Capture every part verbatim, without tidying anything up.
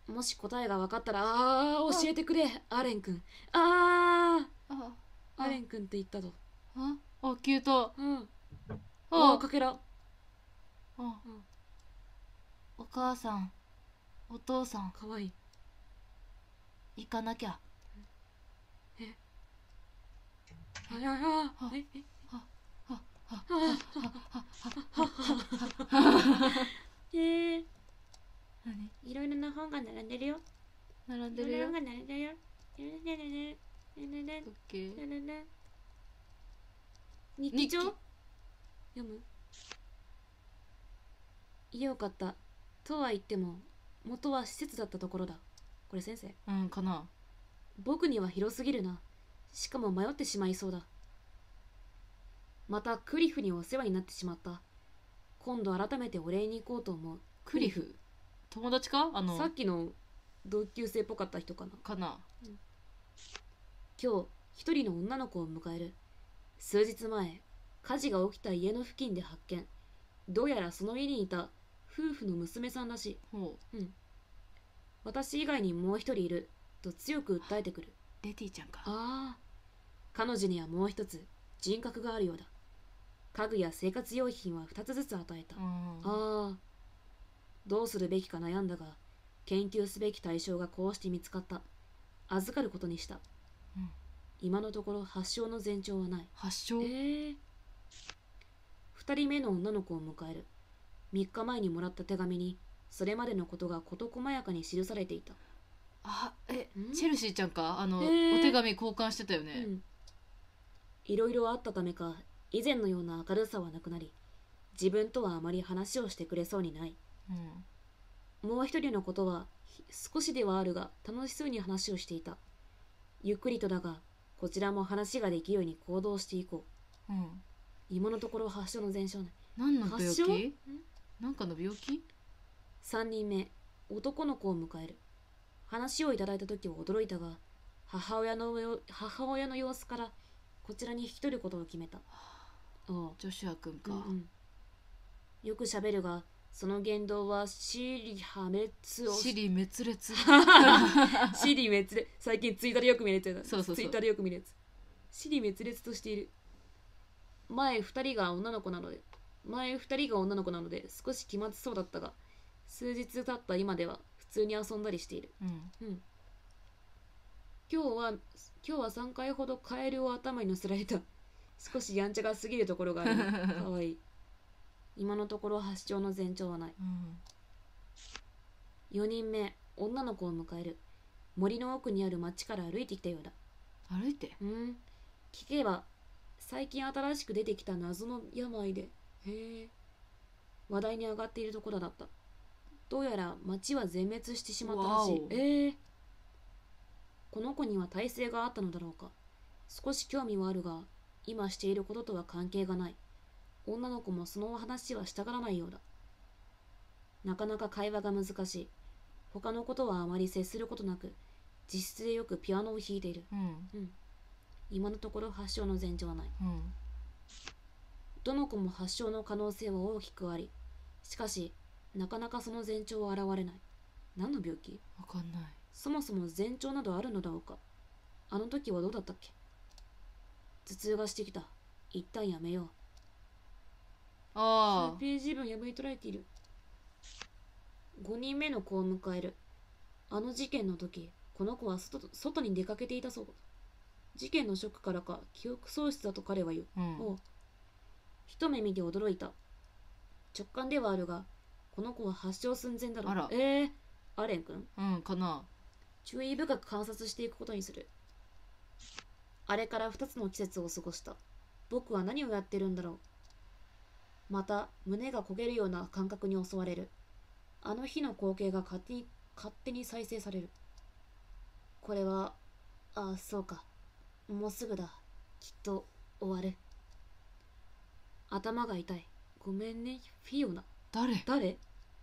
もし答えが分かったら、あー、教えてくれ、アレン君。あー、 あアレン君って言ったぞ。 ああ消えた。 うん。 あおー、かけら。 あ、 うん、 お母さん、お父さん、 かわいい。 行かなきゃ。 えあややあええあああえー、 何いろいろな本が並んでるよ。 並んでるよ。 いろいろな本が並んでるよ。オッケー。 日記帳読む？家を買った。とは言っても、元は施設だったところだ。これ先生。 うんかな。 僕には広すぎるな。しかも迷ってしまいそうだ。またクリフにお世話になってしまった。今度改めてお礼に行こうと思う。 クリフ友達か？あのさっきの同級生っぽかった人かな。 かな。 今日一人の女の子を迎える。数日前、火事が起きた家の付近で発見。どうやらその家にいた夫婦の娘さんらしい。 ほう。 うん。私以外にもう一人いると強く訴えてくる。 レティちゃんか。 ああ、彼女にはもう一つ人格があるようだ。家具や生活用品は二つずつ与えた。 うん、 ああ、どうするべきか悩んだが、研究すべき対象がこうして見つかった。預かることにした。 うん、 今のところ発症の前兆はない。 発症。 えー、二人目の女の子を迎える。三日前にもらった手紙にそれまでのことが事細やかに記されていた。 あ、えんチェルシーちゃんか。あの、 えーお手紙交換してたよね。 うん。いろいろあったためか、以前のような明るさはなくなり、自分とはあまり話をしてくれそうにない。 うん、 もう一人のことは少しではあるが楽しそうに話をしていた。ゆっくりとだが、こちらも話ができるように行動していこう。 うん、 今のところ発症の前兆ね。 何の病発症？ 気？なんかの病気？ 三人目、男の子を迎える。話をいただいた時は驚いたが、母親の母親の様子からこちらに引き取ることを決めた。ああ、 ジョシュア君か。 うんうん、よくしゃべるが、その言動はシリ破滅をシリ滅裂。 シリ滅裂。最近ツイッターでよく見るやつだ。 そうそうそう。 ツイッターでよく見るやつ。シリ滅裂としている。前二人が女の子なので前二人が女の子なので少し気まずそうだったが、数日経った今では普通に遊んだりしている。 うん、 うん。今日は今日はさんかいほどカエルを頭に乗せられた。少しやんちゃが過ぎるところがある。かわいい。今のところ発症の前兆はない。 うん、 よにんめ、女の子を迎える。森の奥にある町から歩いてきたようだ。 歩いて。 うん。聞けば最近新しく出てきた謎の病で、へえ、話題に上がっているところだった。どうやら町は全滅してしまったらしい。ええ、この子には耐性があったのだろうか。少し興味はあるが、今していることとは関係がない。女の子もその話はしたがらないようだ。なかなか会話が難しい。他のことはあまり接することなく、自室でよくピアノを弾いている。 うん、 うん。今のところ発症の前兆はない。 うん、 どの子も発症の可能性は大きくあり、しかしなかなかその前兆は現れない。何の病気？ わかんない。 そもそも前兆などあるのだろうか。あの時はどうだったっけ。頭痛がしてきた。一旦やめよう。 ああ、 ページ分破り取られている。ごにんめの子を迎える。あの事件の時、この子は 外, 外に出かけていたそうだ。事件のショックからか記憶喪失だと彼は言う。 うん、 おう、一目見て驚いた。直感ではあるが、この子は発症寸前だろう。 あら、 えー、アレン君、 うんかな。 注意深く観察していくことにする。あれから二つの季節を過ごした。僕は何をやってるんだろう。また胸が焦げるような感覚に襲われる。あの日の光景が勝手に勝手に再生される。これは、ああ、そうか。もうすぐだ。きっと終わる。頭が痛い。ごめんね、フィオナ。 誰？ 誰？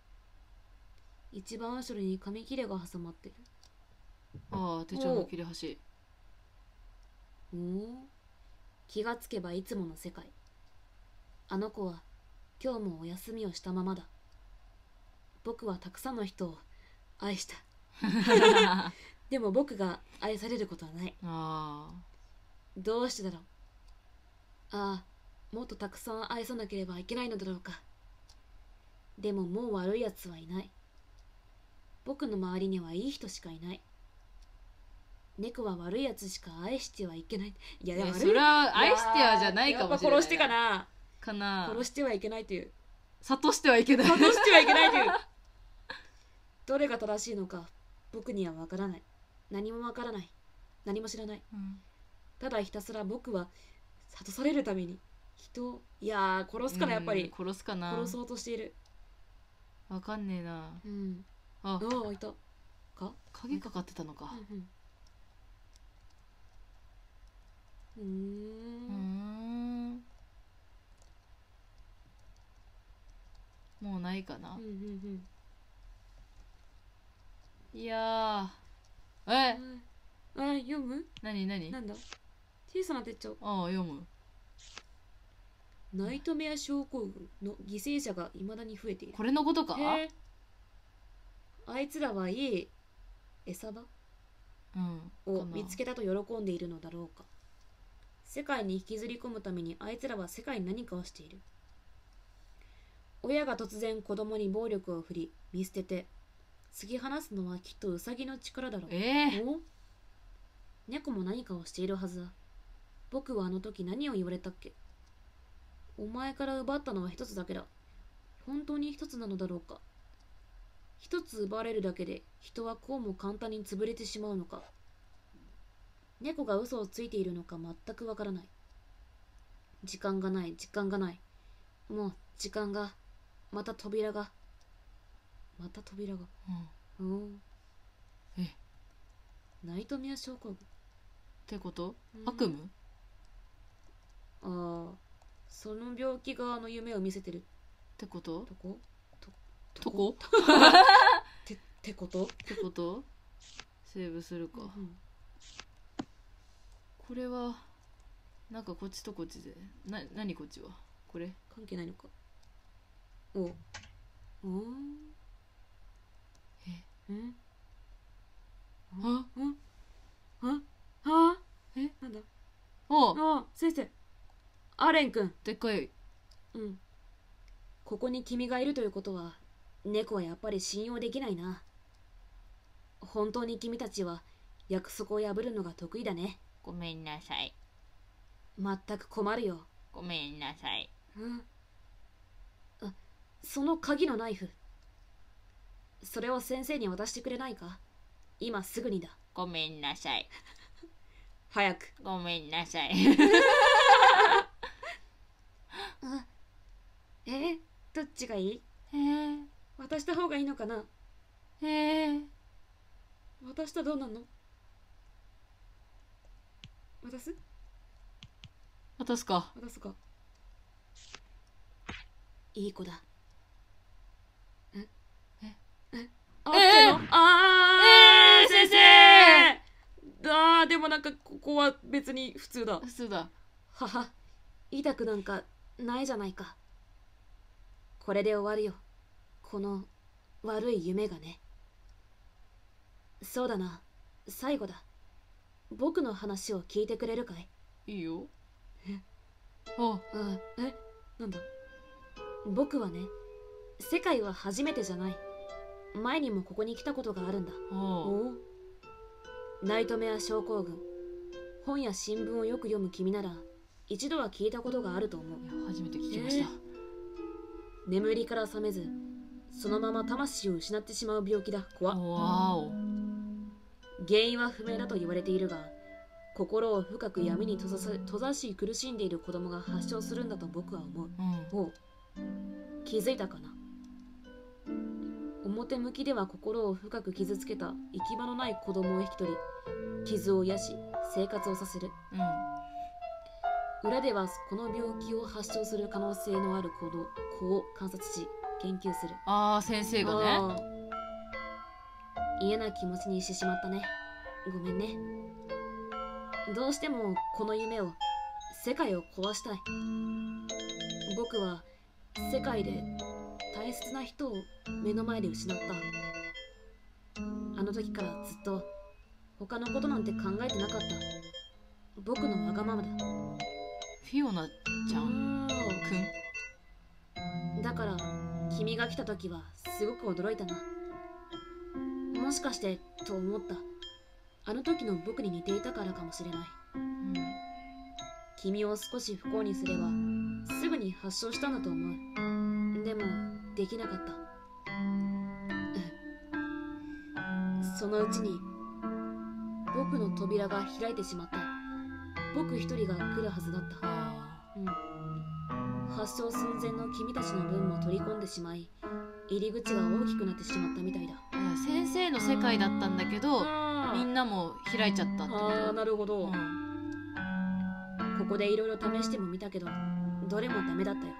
一番後ろに紙切れが挟まってる。 ああ、手帳の切れ端。 おお、気がつけばいつもの世界。あの子は今日もお休みをしたままだ。僕はたくさんの人を愛した。 でも僕が愛されることはない。 あどうしてだろう。ああ、もっとたくさん愛さなければいけないのだろうか。でももう悪いやつはいない。僕の周りにはいい人しかいない。猫は悪いやつしか愛してはいけない。いや、 あ。 でも悪い。 それは愛してはじゃないかもしれない。 やっぱ殺してかな。 かな。 殺してはいけないという。 諭してはいけない。 諭してはいけないという。どれが正しいのか僕にはわからない。何もわからない。何も知らない。 うん、 ただひたすら僕は諭されるために人を、いやー殺すかな、やっぱり。 殺すかな。 殺そうとしている。 わかんねえな。 うん。 あああ、いたか。 鍵かかってたのか。 うんうん、うーん。 うーんもうないかな。 うんうんうん、いやーえ、 うん、あ、読む？ 何何？ なんだ？小さな手帳。 ああ、読む。 ナイトメア症候群の犠牲者がいまだに増えている。 これのことか？ へあいつらはいい餌場うんを見つけたと喜んでいるのだろうか。世界に引きずり込むためにあいつらは世界に何かをしている。親が突然子供に暴力を振り見捨てて突き放すのはきっとウサギの力だろう。 えー、 お猫も何かをしているはずだ。僕はあの時何を言われたっけ。お前から奪ったのは一つだけだ。本当に一つなのだろうか。一つ奪われるだけで人はこうも簡単に潰れてしまうのか。猫が嘘をついているのか全くわからない。時間がない時間がない。もう時間が、また扉がまた扉がうん、 おお。 えナイトメア症候群ってこと？ うん悪夢？ ああ、その病気があの夢を見せてるってこととこ？ととこてってことってことセーブするか、 うん、 これはなんかこっちとこっちでな、何こっちはこれ関係ないのか。おおおえうんあうんああえなんだおあ先生アレン君。 でっかい。 うんここに君がいるということは猫はやっぱり信用できないな。本当に君たちは約束を破るのが得意だね。 ごめんなさい。 全く困るよ。 ごめんなさい。 うんあ、その鍵のナイフ、それを先生に渡してくれないか。今すぐにだ。 ごめんなさい。 早く。 ごめんなさい。 あえー、どっちがいい？ えー、 渡した方がいいのかな。 えー、 渡したらどうなんの？渡す？ 渡すか。 渡すか。いい子だ。えええあっての、あー、 えー、先生。 あーでもなんかここは別に普通だ。 普通だ。 はは、痛くなんかないじゃないか。これで終わるよ、この悪い夢がね。そうだな、最後だ。僕の話を聞いてくれるかい？ いいよ。 えああえなんだ。僕はね、世界は初めてじゃない。前にもここに来たことがあるんだ。 あおナイトメア症候群。本や新聞をよく読む君なら一度は聞いたことがあると思う。 いや初めて聞きました、 えー、眠りから覚めずそのまま魂を失ってしまう病気だ。怖っ。 わお。 原因は不明だと言われているが、心を深く闇に閉ざさ閉ざし苦しんでいる子供が発症するんだと僕は思う。 うん、 おう気づいたかな。表向きでは心を深く傷つけた行き場のない子供を引き取り傷を癒し生活をさせる。 うん、 裏ではこの病気を発症する可能性のある子の子を観察し研究する。 ああ先生がね。 あ嫌な気持ちにしてしまったね。ごめんね。どうしてもこの夢を世界を壊したい。僕は世界で大切な人を目の前で失った。 あの時からずっと他のことなんて考えてなかった。僕のわがままだ。 フィオナちゃんくんだから君が来た時はすごく驚いたな。もしかしてと思った。あの時の僕に似ていたからかもしれない。 うん、 君を少し不幸にすればすぐに発症したんだと思う。でもできなかった。そのうちに僕の扉が開いてしまった。僕一人が来るはずだった。うん、発症寸前の君たちの分も取り込んでしまい、入り口が大きくなってしまったみたいだ。 先生の世界だったんだけどみんなも開いちゃったってこと。 ああ、なるほど、うん、ここでいろいろ試しても見たけどどれもダメだったよ。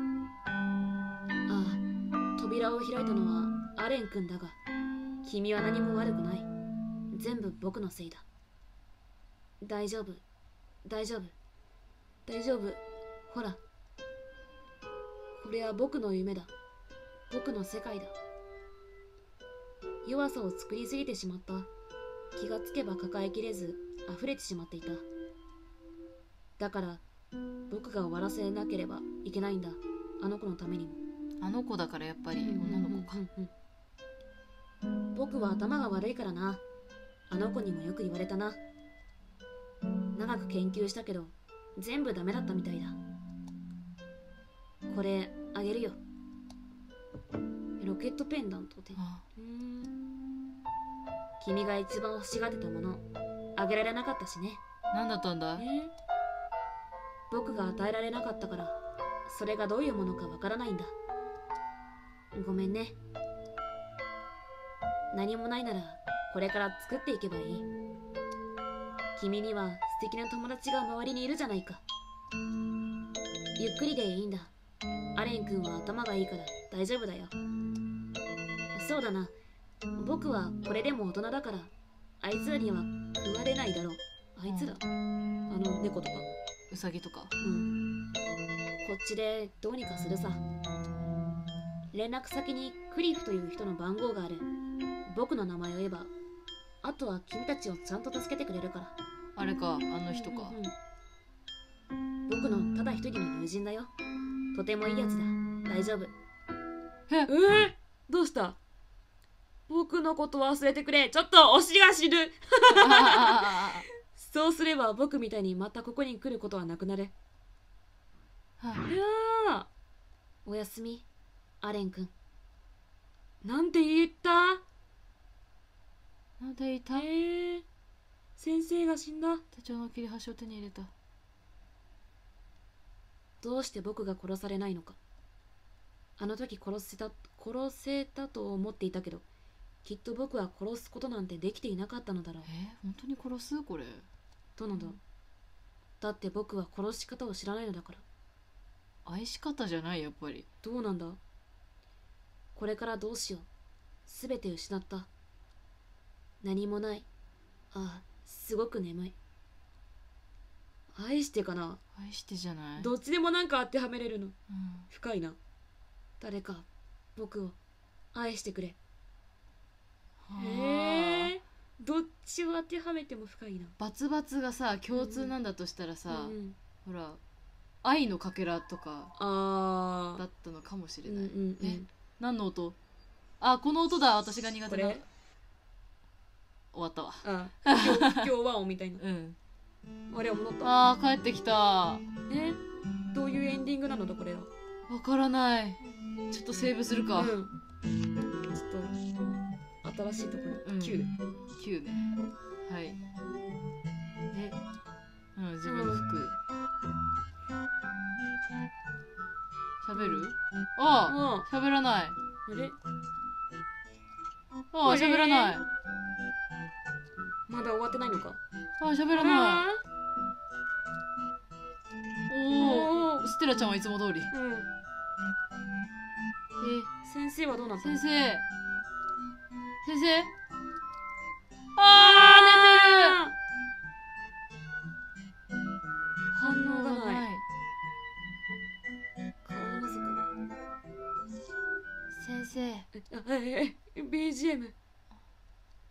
ああ、扉を開いたのはアレン君だが君は何も悪くない。全部僕のせいだ。大丈夫大丈夫大丈夫。ほら、これは僕の夢だ。僕の世界だ。弱さを作りすぎてしまった。気がつけば抱えきれず溢れてしまっていた。だから僕が終わらせなければいけないんだ。あの子のためにも。 あの子だからやっぱり女の子か。 うんうんうん、僕は頭が悪いからな。あの子にもよく言われたな。長く研究したけど全部ダメだったみたいだ。これあげるよ。ロケットペンダントで、 ああ、 うーん、君が一番欲しがってたものあげられなかったしね。 何だったんだ。 え僕が与えられなかったからそれがどういうものかわからないんだ。ごめんね。何もないならこれから作っていけばいい。君には素敵な友達が周りにいるじゃないか。ゆっくりでいいんだ。アレン君は頭がいいから大丈夫だよ。そうだな、僕はこれでも大人だからあいつらには食われないだろう。あいつら、あの猫とかウサギとか。 うん、こっちでどうにかするさ。連絡先にクリフという人の番号がある。僕の名前を言えばあとは君たちをちゃんと助けてくれるから。 あれか、あの人か。 うんうん、僕のただ一人の友人だよ。とてもいいやつだ。大丈夫。 ええー、どうした？僕のこと忘れてくれ。ちょっと推しが死ぬそうすれば僕みたいにまたここに来ることはなくなる。 はあ、 いやー、おやすみアレン君。なんて言った？ なんて言った？ えー、先生が死んだ。 手帳の切れ端を手に入れた。 どうして僕が殺されないのか。あの時殺せた殺せたと思っていたけどきっと僕は殺すことなんてできていなかったのだろう。 えー、本当に殺すこれ。 どうなんだろう。だって僕は殺し方を知らないのだから。 愛し方じゃない、やっぱり。 どうなんだ。これからどうしよう。すべて失った。何もない。ああ、すごく眠い。愛してかな。 愛してじゃない。 どっちでもなんか当てはめれるの。 うん、 深いな。誰か僕を愛してくれ。へえ、どっちを当てはめても深いな。 バツバツがさ共通なんだとしたらさ、 うんうん、 ほら愛のかけらとかあだったのかもしれない。 うんうんうん、 え、何の音？あ、この音だ。私が苦手な。終わったわ。 ああ、今日今日はみたいな。 うん。 あれ戻った。 あー、帰ってきた。 え、どういうエンディングなのだこれは。 わからない。ちょっとセーブするか。 うん、ちょっと新しいところに、うん、きゅう。 きゅうね。はい。え、うん、自分の服。喋る？ああ、喋らない。 あれ？ ああ、喋らない。 まだ終わってないのか。 ああ、喋らない。おお、ステラちゃんはいつも通り。うん。え、 先生はどうなったの？ 先生。先生。ああ、寝てる。 反応がない。 ない。 顔がそ先生。 え、え、ビージーエム。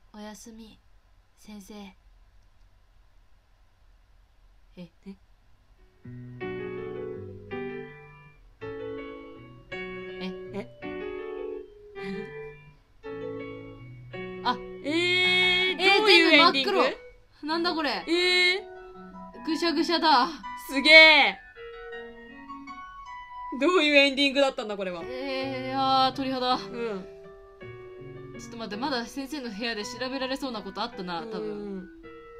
おやすみ先生。ええええあえー、 えーどういうエンディング？ 全部真っ黒。なんだこれ。 えー、 ぐしゃぐしゃだ。 すげえ。どういうエンディングだったんだこれは。 えー、あー鳥肌。 うん。 ちょっと待って、まだ先生の部屋で調べられそうなことあったな、多分。 うん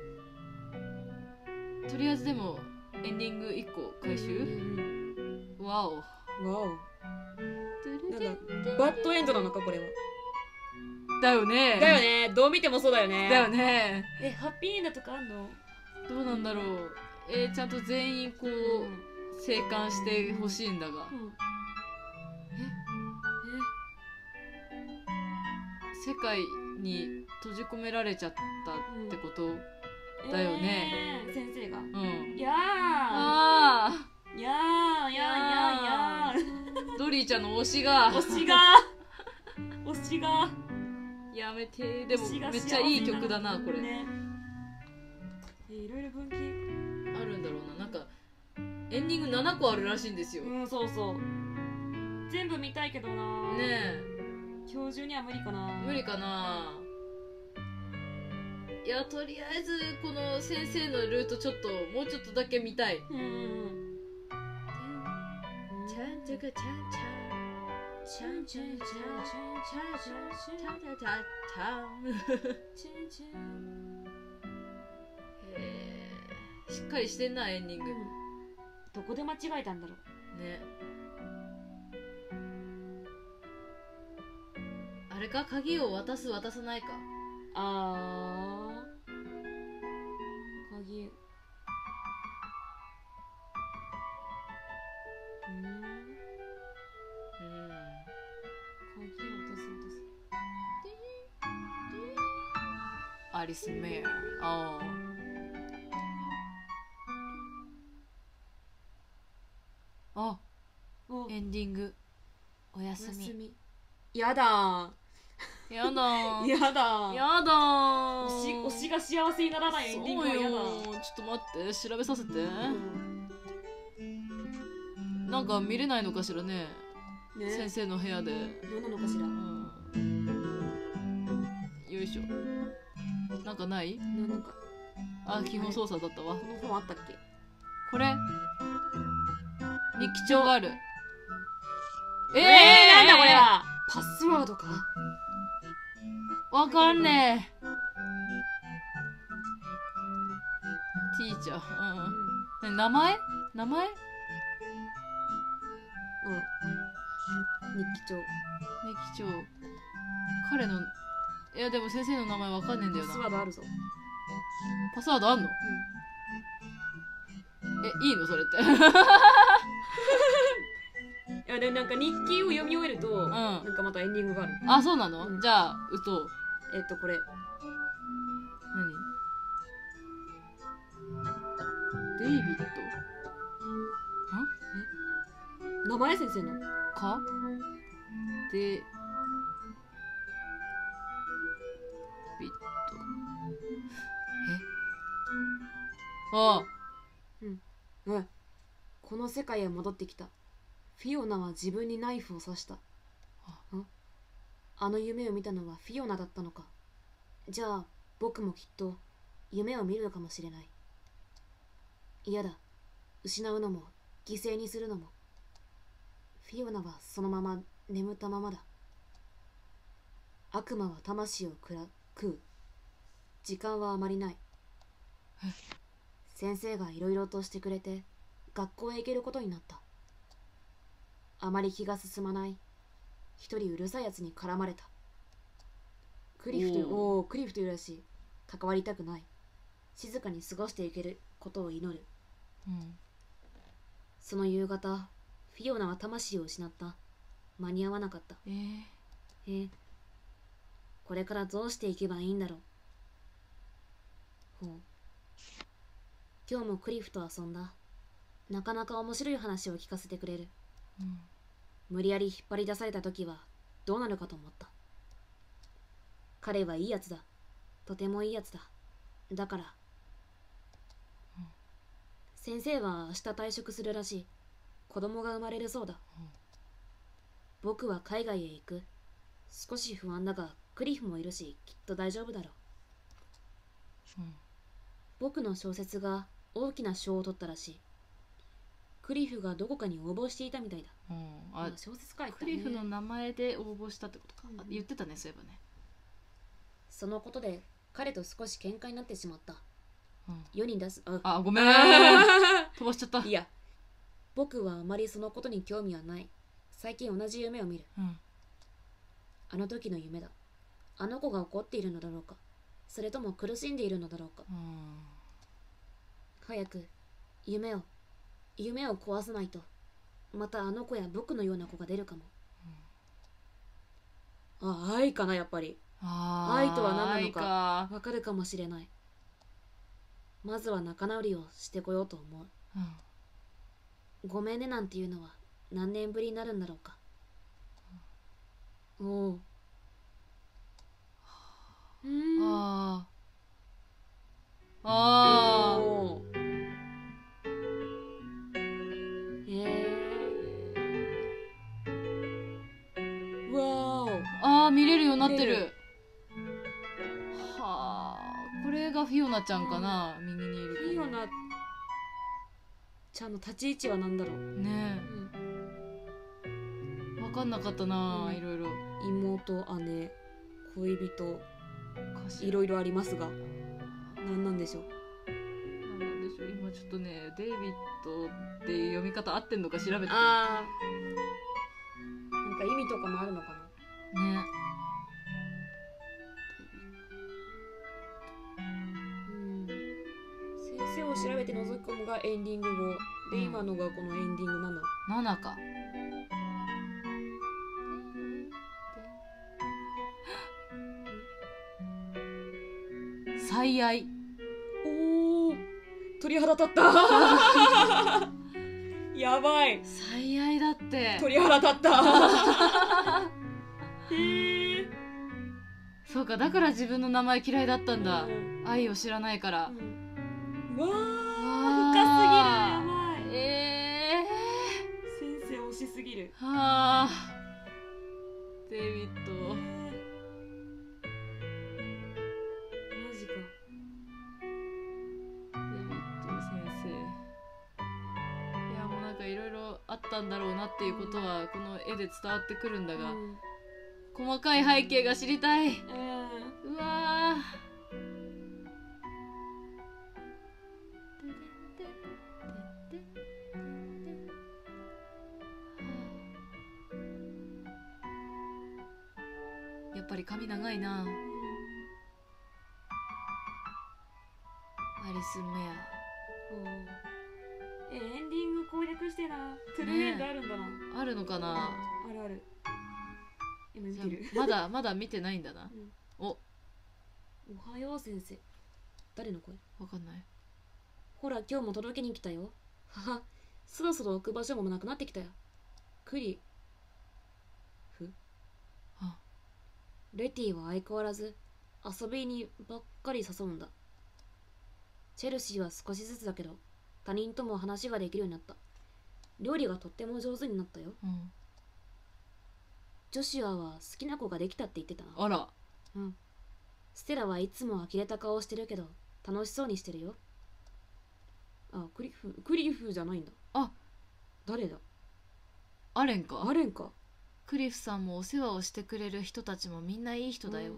とりあえずでもエンディングいっこ回う収。 んわお。 わお。なんだバッドエンドなのかこれは。 だよね。 だよね。どう見てもそうだよね。 だよね。 え、ハッピーエンドとかあんの？ どうなんだろう。えー、ちゃんと全員こう、生還してほしいんだが、 うん。 世界に閉じ込められちゃったってこと。 えだよねえー先生が。 うん。 いやー。 あいやーいやーいやーいやー。 ードリーちゃんの推しが推しが推しがやめて。でも推しがめっちゃいい曲だなこれ、 ね、えいろいろ分岐あるんだろうな。なんかエンディングななこあるらしいんですよ。ねうんそうそう全部見たいけどなえ今日中には無理かな無理かな。いやとりあえずこの先生のルートちょっともうちょっとだけ見たい。 うんちゃんちゃかちゃんちゃんちゃんちゃんちゃんちゃんちゃんちゃんちゃんちゃんちゃんチンチンへーしっかりしてんなエンディング、 どこで間違えたんだろうね。あれか鍵を渡す渡さないか。 あー鍵うんうん鍵を落とす落とすアリス・メア。ああ。あ、 おエンディング。おやおすみ。 やすみやだやだー。 やだやだー。 推し推しが幸せにならないエンディングはやだそうよ。ちょっと待って、調べさせて。 うんなんか見れないのかしらね。 ね先生の部屋で。 どうなのかしらうん。よいしょ。なんかない？ ななんかあ、基本操作だったわ。 この本あったっけこれ日記帳がある。えー、 えー、なんだこれはパスワードかわかんねえ。ティーチャー。うん。名前名前うん日記帳日記帳。彼の、いやでも先生の名前わかんねえんだよパな。 スワードあるぞパスワードあんの？え、いいのそれって。 いやでもなんか日記を読み終えると、 うん。 なんかまたエンディングがあるあ、そうなの？ うんじゃあ、打とう。 えっとこれ何？デイビッ名前先生のドかデビッド。えああ。 うんこの世界へ戻ってきたフィオナは自分にナイフを刺したんあの夢を見たのはフィオナだったのかじゃあ僕もきっと夢を見るのかもしれない嫌だ失うのも犠牲にするのもフィオナはそのまま眠ったままだ悪魔は魂をくら食う時間はあまりない先生がいろいろとしてくれて学校へ行けることになったあまり気が進まない一人うるさいやつに絡まれたクリフというおおクリフというらしい関わりたくない静かに過ごしていけることを祈るうん。 その夕方フィオナは魂を失った間に合わなかったえー、 へえこれからどうしていけばいいんだろうほう今日もクリフと遊んだなかなか面白い話を聞かせてくれるうん。 無理やり引っ張り出された時はどうなるかと思った彼はいいやつだとてもいいやつだ。だから、 うん先生は明日退職するらしい。子供が生まれるそうだ。 うん僕は海外へ行く。少し不安だがクリフもいるしきっと大丈夫だろう。 うん僕の小説が大きな賞を取ったらしい。クリフがどこかに応募していたみたいだ。 うんまああ小説書いたね。 クリフの名前で応募したってことか、 うんあ言ってたねそういえばね。 そのことで彼と少し喧嘩になってしまった。 うん世に出すああごめん飛ばしちゃった。 いや、僕はあまりそのことに興味はない。最近同じ夢を見る。 うんあの時の夢だ。あの子が怒っているのだろうか、それとも苦しんでいるのだろうか。 うん早く夢を夢を壊さないと、またあの子や僕のような子が出るかも。あ、愛かな。やっぱりあー愛とは何なのか愛かわかるかもしれない。まずは仲直りをしてこようと思う。 うんごめんねなんていうのは何年ぶりになるんだろうか。おお。うーん。 あーあーおー。えー。わーあー見れるようになって見れる。はあこれがフィオナちゃんかな、右にいる子。 お。いいよな。ちゃんの立ち位置は何だろう。 ねうん、 え分かんなかったな、 うんいろいろ妹、姉、恋人、 歌詞いろいろありますが、何なんでしょう。 なんなんでしょう。今ちょっとねデイビッドっていう読み方合ってんのか調べてたあー、なんか意味とかもあるのかな。 ね。 うん、先生を調べて覗き込むがエンディング後で、 うん今のがこのエンディングなの。 ななか。最愛。 おー、鳥肌立ったやばい、 最愛だって。 鳥肌立ったへえ。 そうかだから自分の名前嫌いだったんだ、 うん愛を知らないから、 うん、わー、 わ深すぎる。やーばい、 え先生惜しすぎる。 ー、はあデイビッド。 マジか。 デイビッド先生。いやもうなんかいろいろあったんだろうなっていうことはこの絵で伝わってくるんだが、 うん細かい背景が知りたい。 うん、 うわーやっぱり髪長いな。アリス・メえ、エンディング攻略してな。トゥルーエンドあるんだな。 アあるのかな。 あるある。今見じゃてる。 あまだまだ見てないんだな。 うんおおはよう先生。誰の声。 わかんない。 ほら今日も届けに来たよ。はは、そろそろ置く場所もなくなってきたよ。クリフあレティは相変わらず遊びにばっかり誘うんだ。チェルシーは少しずつだけど他人とも話ができるようになった。料理がとっても上手になったよ。 うんジョシュアは好きな子ができたって言ってたな。 あらうん。ステラはいつも呆れた顔をしてるけど楽しそうにしてるよ。あ、クリフクリフじゃないんだ。 あ誰だ。 アレンか。 アレンか。 クリフさんもお世話をしてくれる人たちもみんないい人だよ、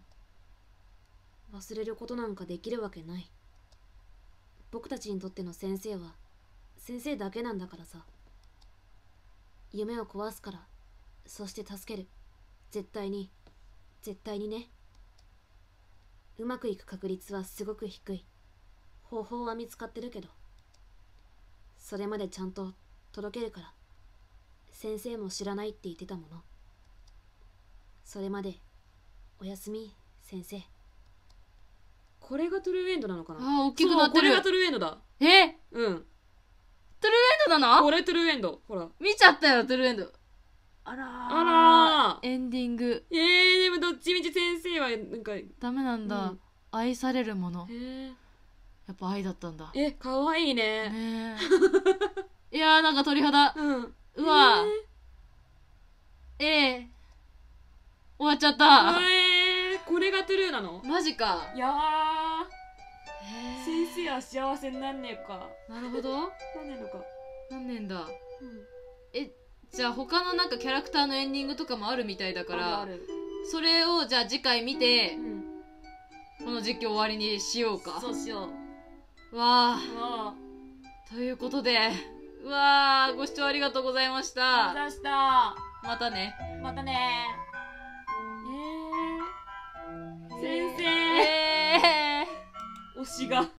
うん忘れることなんかできるわけない。僕たちにとっての先生は先生だけなんだからさ。夢を壊すから、そして助ける。絶対に絶対にね。うまくいく確率はすごく低い。方法は見つかってるけど、それまでちゃんと届けるから。先生も知らないって言ってたもの。それまでおやすみ先生。これがトゥルーエンドなのかな。 あー大きくなってる。 そうこれがトゥルーエンドだ。 えエンうん、 ドなの。 これトゥルーエンド。ほら、 見ちゃったよトゥルーエンド。あらーあらーエンディングえー、でもどっちみち先生はなんか、 ダメなんだ、 うん愛されるもの、 へえ。 やっぱ愛だったんだえ、かわいいね。 ねえいやーなんか鳥肌、 うん。 うわへええ終わっちゃっーた、 えー、これがトゥルーなの？ マジか。 いやー、 へ先生は幸せになんねえか。 ーなるほど、 なんねえのか。 何年だ。 うん。 えじゃあ他のなんかキャラクターのエンディングとかもあるみたいだからあるある。 それをじゃあ次回見てうん。 この実況終わりにしようか。 そうしよう。 わあわあ。 ということでうわあご視聴ありがとうございましあた。 りがとうございました。 またね。 またね。えー、先生、 えー推しが